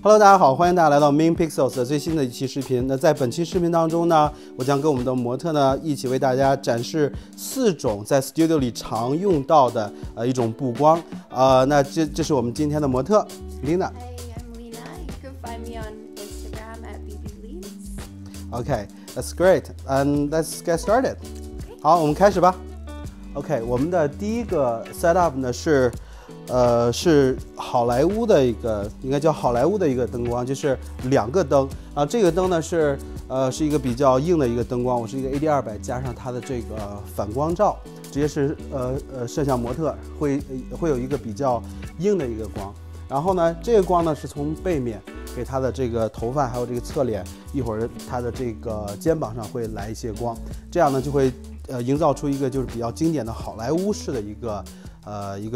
Hello， 大家好，欢迎大家来到 Main Pixels 的最新的一期视频。那在本期视频当中呢，我将跟我们的模特呢一起为大家展示4种在 Studio 里常用到的一种布光。那这是我们今天的模特 Lina。 Hi, I'm Lina. You can find me on Instagram at @bbleads. Okay, that's great. And let's get started. 好，我们开始吧。OK， 我们的第一个 setup 呢是好莱坞的一个，应该叫好莱坞的一个灯光，就是2个灯啊。这个灯呢是一个比较硬的一个灯光，我是一个 AD200 加上它的这个反光罩，直接是摄像模特会有一个比较硬的一个光。然后呢，这个光呢是从背面给它的这个头发还有这个侧脸，一会儿它的这个肩膀上会来一些光，这样呢就会营造出一个就是比较经典的好莱坞式的一个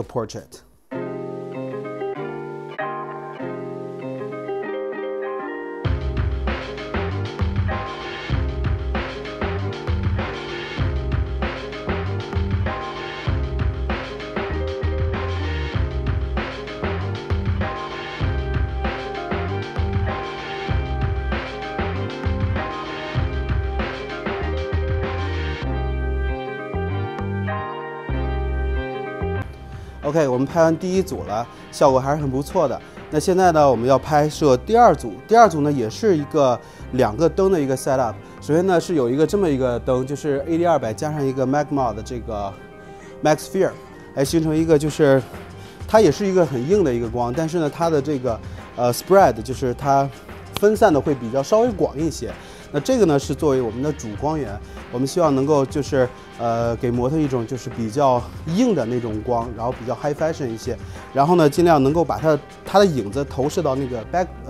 portrait。OK， 我们拍完第一组了，效果还是很不错的。那现在呢，我们要拍摄第2组。第2组呢，也是一个2个灯的一个 setup。首先呢，是有一个这么一个灯，就是 AD200 加上一个 Magma 的这个 Maxsphere， 来形成一个就是它也是一个很硬的一个光，但是呢，它的这个spread 就是它分散的会比较稍微广一些。那这个呢是作为我们的主光源，我们希望能够就是给模特一种就是比较硬的那种光，然后比较 high fashion 一些，然后呢尽量能够把它的影子投射到那个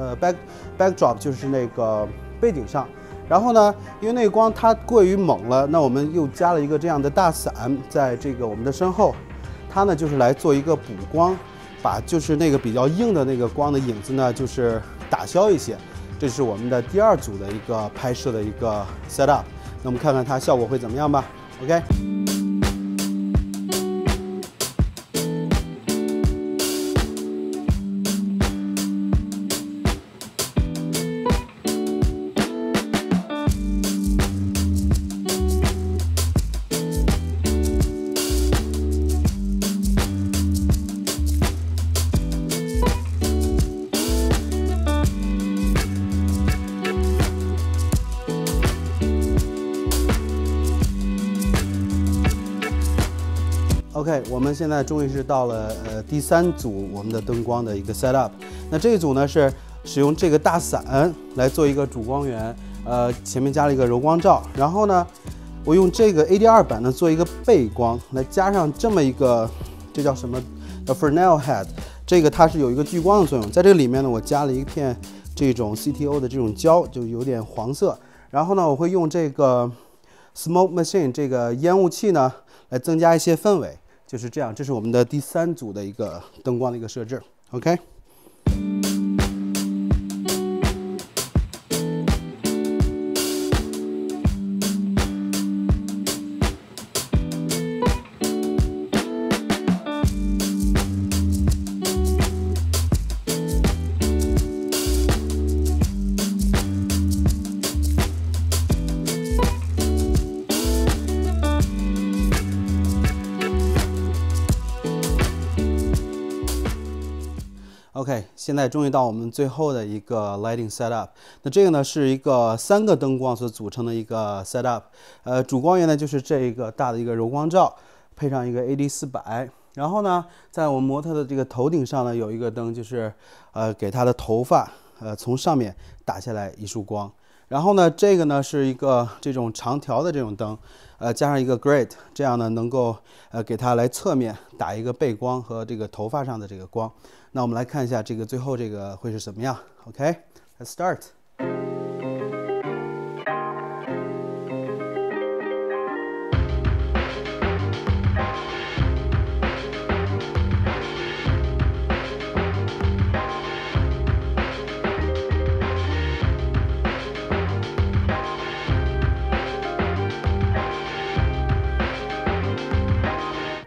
backdrop 就是那个背景上。然后呢，因为那个光它过于猛了，那我们又加了一个这样的大伞在这个我们的身后，它呢就是来做一个补光，把就是那个比较硬的那个光的影子呢就是打消一些。这是我们的第2组的一个拍摄的一个 setup， 那我们看看它效果会怎么样吧。OK。OK， 我们现在终于是到了第3组我们的灯光的一个 setup。那这一组呢是使用这个大伞来做一个主光源，前面加了一个柔光罩，然后呢，我用这个 AD200 呢做一个背光，来加上这么一个，这叫什么？叫 Fresnel head， 这个它是有一个聚光的作用，在这个里面呢，我加了一片这种 CTO 的这种胶，就有点黄色。然后呢，我会用这个 smoke machine 这个烟雾器呢来增加一些氛围。就是这样，这是我们的第3组的一个灯光的一个设置。OK。OK， 现在终于到我们最后的一个 lighting setup。那这个呢是一个3个灯光所组成的一个 setup。主光源呢就是这一个大的一个柔光罩，配上一个 AD400。然后呢，在我们模特的这个头顶上呢有一个灯，就是给他的头发从上面打下来一束光。然后呢，这个呢是一个这种长条的这种灯，加上一个 grid， 这样呢能够给它来侧面打一个背光和这个头发上的这个光。那我们来看一下这个最后这个会是什么样。OK，let's start。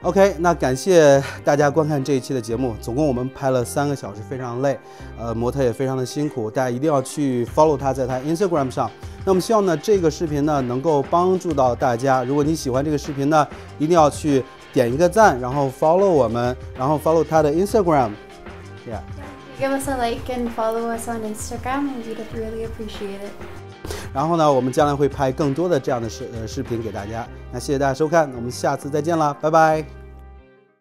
OK， 那感谢大家观看这一期的节目，总共我们拍了3个小时，非常累，模特也非常的辛苦，大家一定要去 follow 他，在他 Instagram 上。那我们希望呢，这个视频呢能够帮助到大家。如果你喜欢这个视频呢，一定要去点一个赞，然后 follow 我们，然后 follow 他的 Instagram。Yeah. Give us a like and follow us on Instagram. We'd really appreciate it. 然后呢，我们将来会拍更多的这样的视频给大家。那谢谢大家收看，我们下次再见啦，拜拜。